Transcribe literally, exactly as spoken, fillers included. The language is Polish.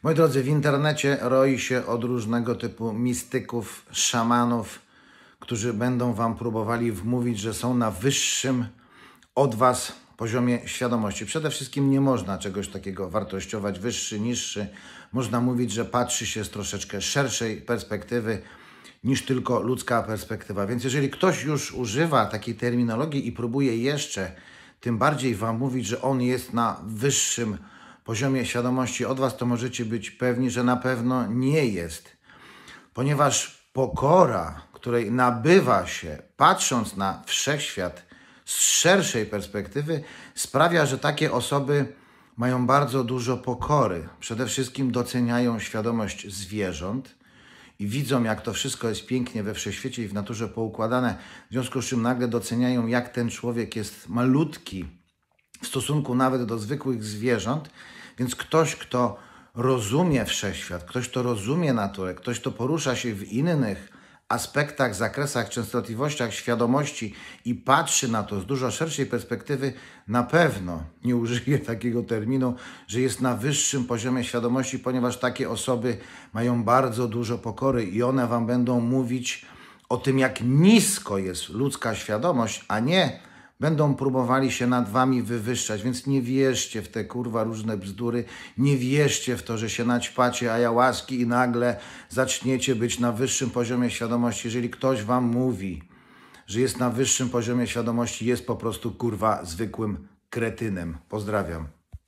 Moi drodzy, w internecie roi się od różnego typu mistyków, szamanów, którzy będą wam próbowali wmówić, że są na wyższym od was poziomie świadomości. Przede wszystkim nie można czegoś takiego wartościować, wyższy, niższy. Można mówić, że patrzy się z troszeczkę szerszej perspektywy niż tylko ludzka perspektywa. Więc jeżeli ktoś już używa takiej terminologii i próbuje jeszcze tym bardziej wam mówić, że on jest na wyższym poziomie świadomości od was, to możecie być pewni, że na pewno nie jest. Ponieważ pokora, której nabywa się patrząc na wszechświat z szerszej perspektywy, sprawia, że takie osoby mają bardzo dużo pokory. Przede wszystkim doceniają świadomość zwierząt i widzą, jak to wszystko jest pięknie we wszechświecie i w naturze poukładane. W związku z czym nagle doceniają, jak ten człowiek jest malutki w stosunku nawet do zwykłych zwierząt. Więc ktoś, kto rozumie wszechświat, ktoś, kto rozumie naturę, ktoś, kto porusza się w innych aspektach, zakresach, częstotliwościach świadomości i patrzy na to z dużo szerszej perspektywy, na pewno nie użyje takiego terminu, że jest na wyższym poziomie świadomości, ponieważ takie osoby mają bardzo dużo pokory i one wam będą mówić o tym, jak nisko jest ludzka świadomość, a nie będą próbowali się nad wami wywyższać, więc nie wierzcie w te kurwa różne bzdury, nie wierzcie w to, że się naćpacie ayahuaski i nagle zaczniecie być na wyższym poziomie świadomości. Jeżeli ktoś wam mówi, że jest na wyższym poziomie świadomości, jest po prostu kurwa zwykłym kretynem. Pozdrawiam.